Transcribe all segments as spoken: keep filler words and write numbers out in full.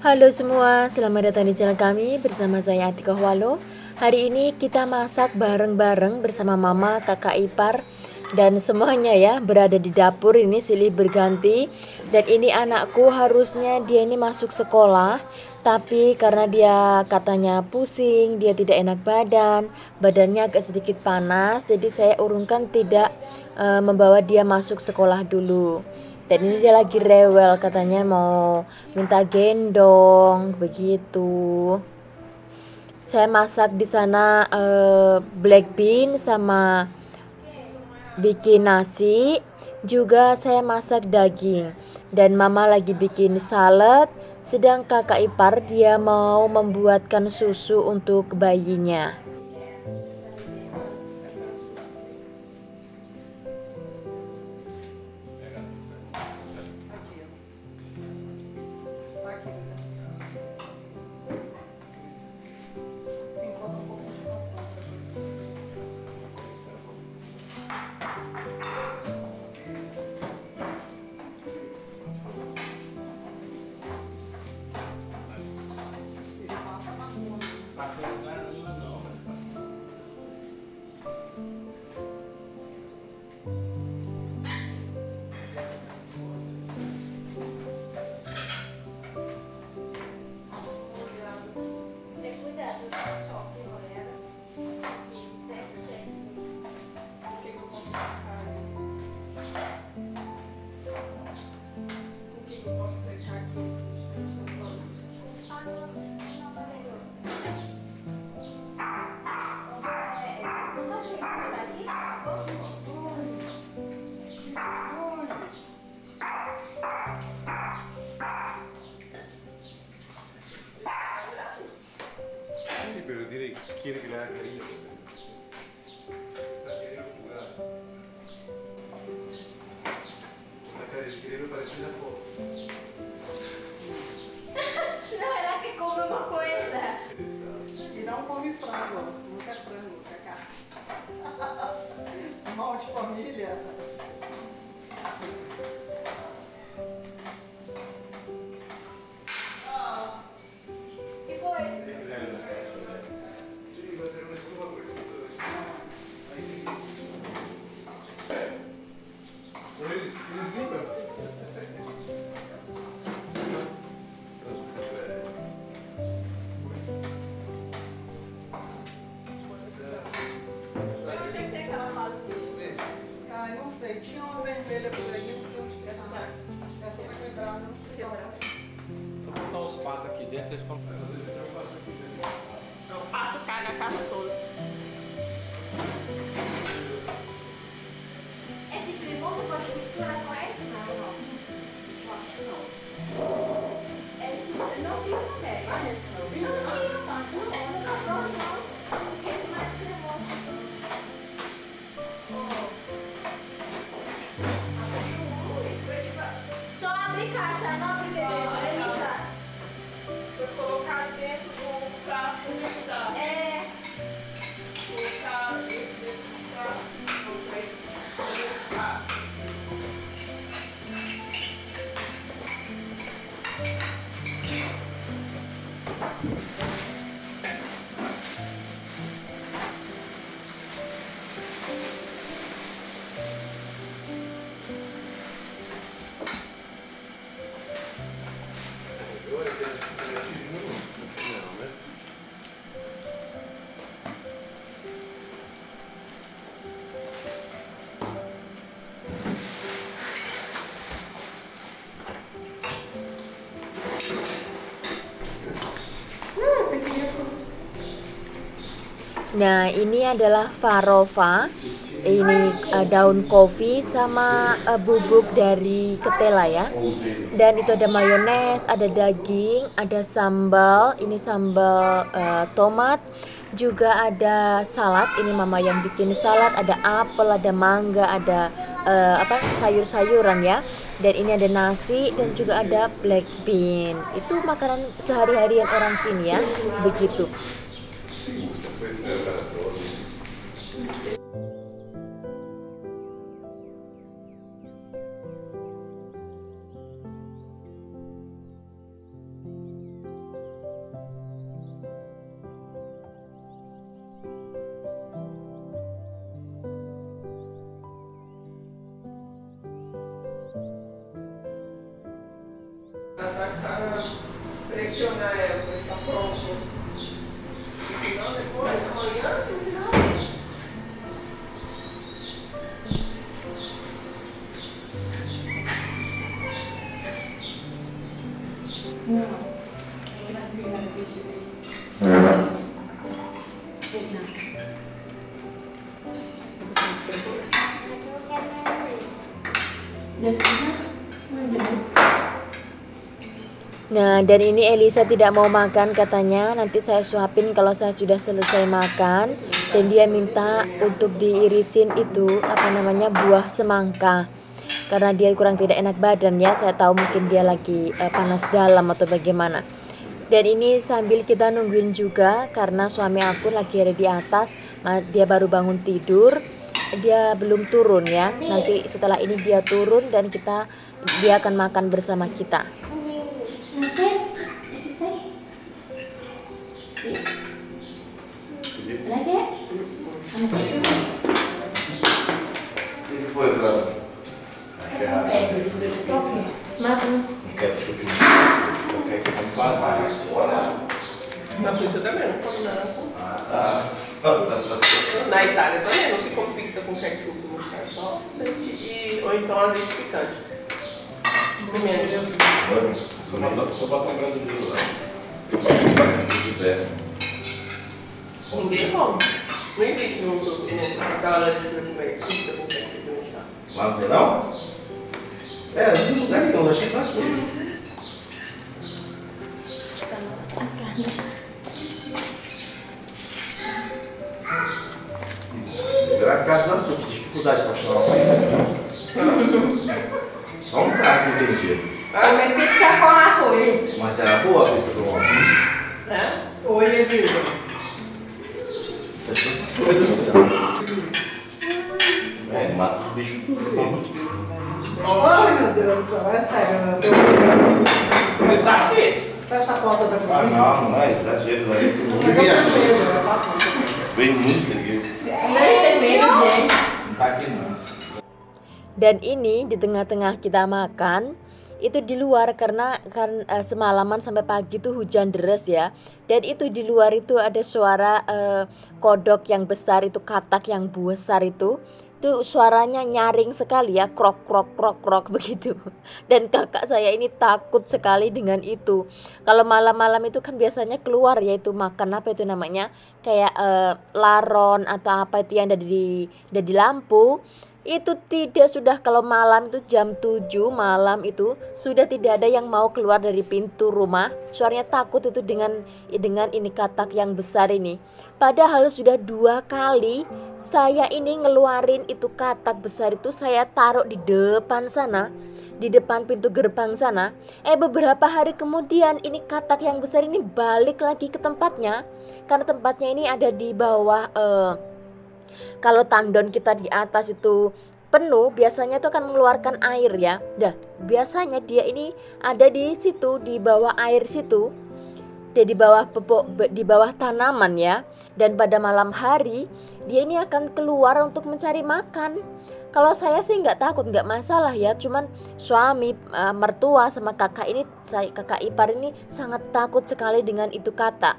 Halo semua, selamat datang di channel kami bersama saya Atika Walo. Hari ini kita masak bareng-bareng bersama mama, kakak ipar, dan semuanya ya berada di dapur ini silih berganti. Dan ini anakku harusnya dia ini masuk sekolah, tapi karena dia katanya pusing, dia tidak enak badan, badannya agak sedikit panas, jadi saya urungkan tidak uh, membawa dia masuk sekolah dulu. Dan ini dia lagi rewel, katanya mau minta gendong begitu. Saya masak di sana uh, black bean sama bikin nasi, juga saya masak daging. Dan mama lagi bikin salad, sedang kakak ipar dia mau membuatkan susu untuk bayinya. Pero tiene, quiere que le haga cariño. Está queriendo jugar. La cara del querido parece una foto. Não, ela quer comer uma coisa. E não come frango, nunca frango, cacá. Mal de família. Que foi? Eles, eles limpam. Onde é que tem aquela vasilha? Ai, não sei. Tinha uma vermelha por aí, não sei onde que tá. Essa vai quebrar, não sei. Quebrar. Vou botar os patos aqui dentro, eles compram. O pato caga a casa toda. Esse cremoso pode misturar com esse? Não, não. Eu acho que não. Esse eu não vi também. Ah, esse não vi? Não tinha, mano. Não, não comprou, não. Porque esse mais cremoso. Só abre caixa, não abre bebê. Elisa. Foi colocar dentro do frasco onde tá. É. Colocar esse dentro do frasco. Comprei esse frasco. Ora che não, né? Nah, ini adalah farova. Ini uh, daun kopi sama uh, bubuk dari ketela ya. Dan itu ada mayones, ada daging, ada sambal. Ini sambal uh, tomat. Juga ada salad. Ini mama yang bikin salad. Ada apel, ada mangga, ada uh, apa sayur-sayuran ya. Dan ini ada nasi dan juga ada black bean. Itu makanan sehari-harian orang sini ya. Begitu. Può essere per ah, pressionar ela, ver se está pronto. Senão depois, amanhã, não. Não. Ele vai se ligar no bicho dele. Nah, dan ini Elisa tidak mau makan katanya. Nanti saya suapin kalau saya sudah selesai makan. Dan dia minta untuk diirisin itu apa namanya buah semangka. Karena dia kurang tidak enak badan ya. Saya tahu mungkin dia lagi uh, panas dalam atau bagaimana. Dan ini sambil kita nungguin juga karena suami aku lagi ada di atas. Dia baru bangun tidur. Dia belum turun ya. Nanti setelah ini dia turun dan kita dia akan makan bersama kita. Lagi? O que foi, Clara? Makan. Não quero chupinho. Eu quero que não mais. Na Suíça também não come nada. Ah, tá. Na Itália também não se come pizza com ketchup, mostarda, só azeite e, ou então azeite picante. Pimenta. Só bota só bota um grande de lá. Se tiver. Ninguém come. Não existe no, no, naquela lanche de comer pizza com ketchup e mostarda. Lá não tem não? É, não tem lugar que não, deixa isso aqui. Virar casa da sua, que dificuldade para chamar uma pizza. Só um cara que entendia. Comer pizza com arroz. Mas era boa a pizza do homem. É? Oi, Elisa. Você tinha essas coisas assim, ó. É, ele mata os bichos tudo. Ai, meu Deus do céu, é sério, meu Deus. Mas está aqui. Fecha a porta da Ah, cozinha. não, não é exagero, aí. Mas Eu eu vi tenho assim. medo, ela tá com. Vem muito aqui. Ele tem medo, gente. Não tá aqui não. Dan ini di tengah-tengah kita makan itu di luar karena kan uh, semalaman sampai pagi tuh hujan deras ya. Dan itu di luar itu ada suara uh, kodok yang besar itu, katak yang besar itu. Itu suaranya nyaring sekali ya, krok krok krok krok begitu. Dan kakak saya ini takut sekali dengan itu. Kalau malam-malam itu kan biasanya keluar ya itu makan apa itu namanya? Kayak uh, laron atau apa itu yang ada di ada di lampu. Itu tidak sudah kalau malam itu jam tujuh malam itu sudah tidak ada yang mau keluar dari pintu rumah. Suaranya takut itu dengan dengan ini katak yang besar ini. Padahal sudah dua kali saya ini ngeluarin itu katak besar itu saya taruh di depan sana, di depan pintu gerbang sana. Eh beberapa hari kemudian ini katak yang besar ini balik lagi ke tempatnya. Karena tempatnya ini ada di bawah eh, kalau tandon kita di atas itu penuh, biasanya itu akan mengeluarkan air ya. Dah, biasanya dia ini ada di situ, di bawah air situ. Dia di bawah pepok, di bawah tanaman ya. Dan pada malam hari dia ini akan keluar untuk mencari makan. Kalau saya sih nggak takut, nggak masalah ya. Cuman suami, uh, mertua sama kakak ini, saya kakak ipar ini sangat takut sekali dengan itu katak.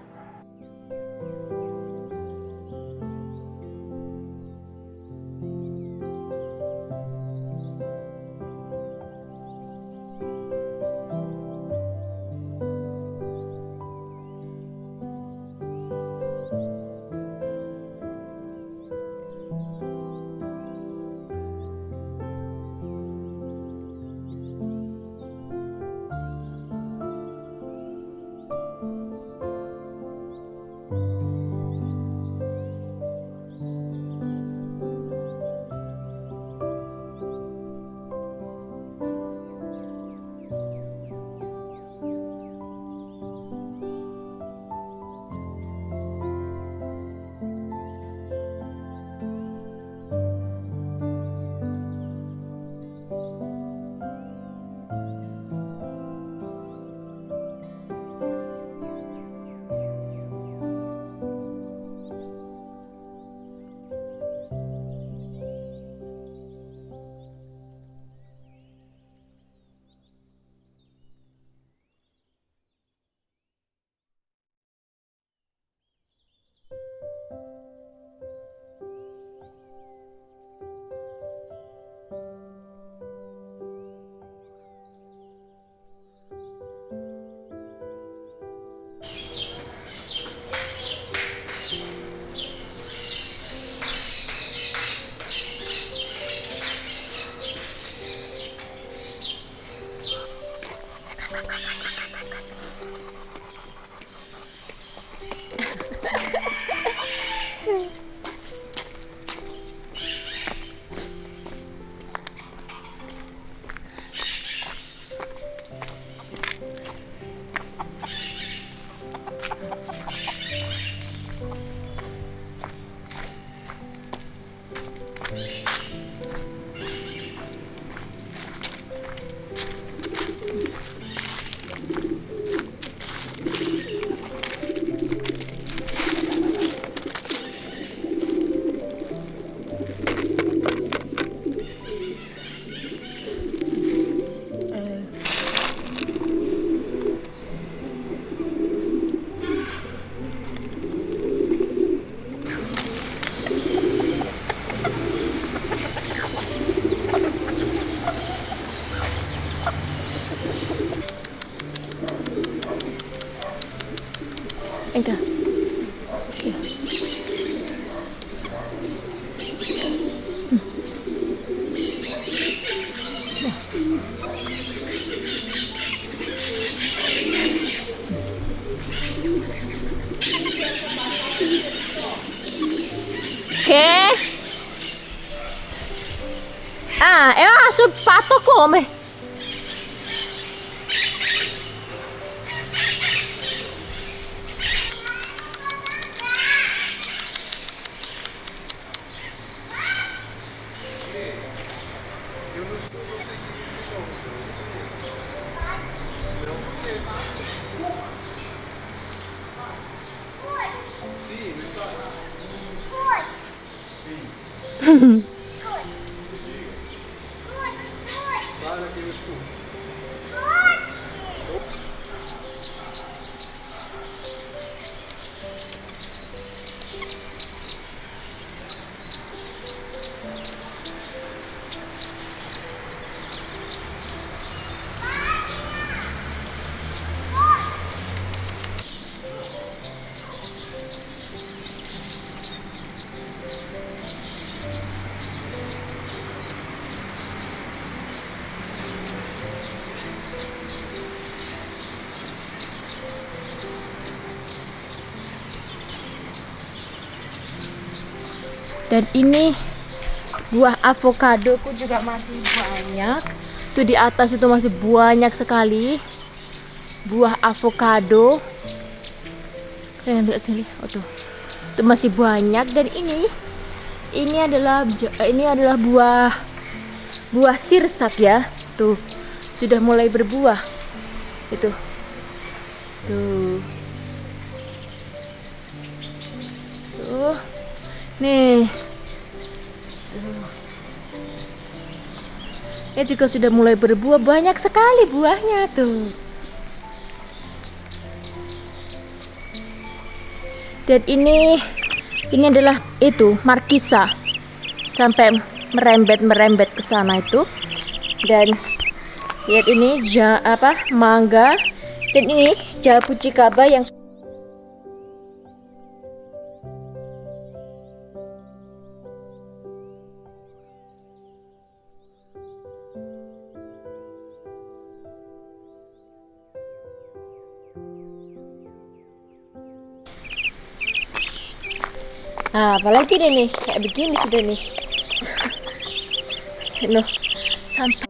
Enggak. Ya. Oke. Ah, eh asup patok kok, meh. Dan ini buah avokadoku juga masih banyak. Tuh di atas itu masih banyak sekali buah avokado. Saya lihat sini. Oh tuh. Itu masih banyak. Dan ini ini adalah ini adalah buah buah sirsat ya. Tuh sudah mulai berbuah. Itu. Tuh. Tuh. Nih. Tuh. Ya juga sudah mulai berbuah, banyak sekali buahnya tuh. Dan ini ini adalah itu markisa. Sampai merembet-merembet ke sana itu. Dan lihat ini ja, apa? Mangga. Dan ini jabuticaba yang Nah, apalagi deh nih, kayak begini sudah nih. Loh, sampai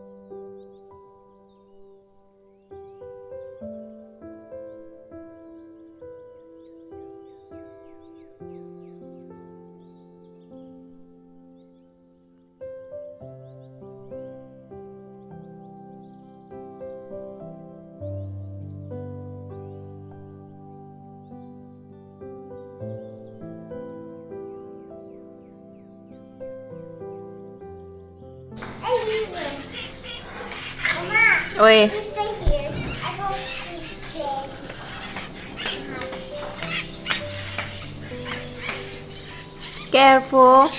Oi. You stay here. I go sleep there. Careful.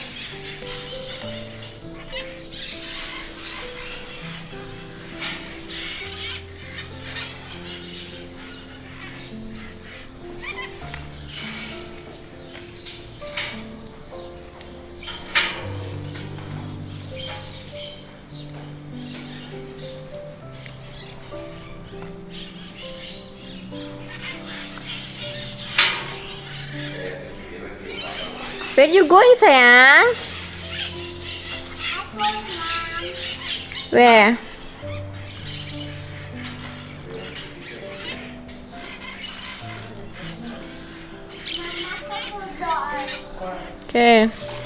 Where you going, sayang? Where? Oke.